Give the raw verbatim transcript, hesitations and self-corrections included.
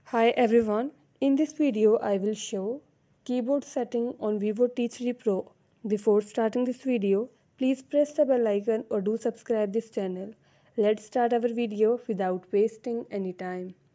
Hi everyone, in this video I will show keyboard setting on Vivo T three Pro. Before starting this video, please press the bell icon or do subscribe this channel. Let's start our video without wasting any time.